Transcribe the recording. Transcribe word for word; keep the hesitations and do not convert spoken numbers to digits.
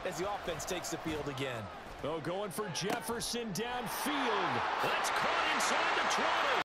as the offense takes the field again. Oh, going for Jefferson downfield. That's caught inside the twenty.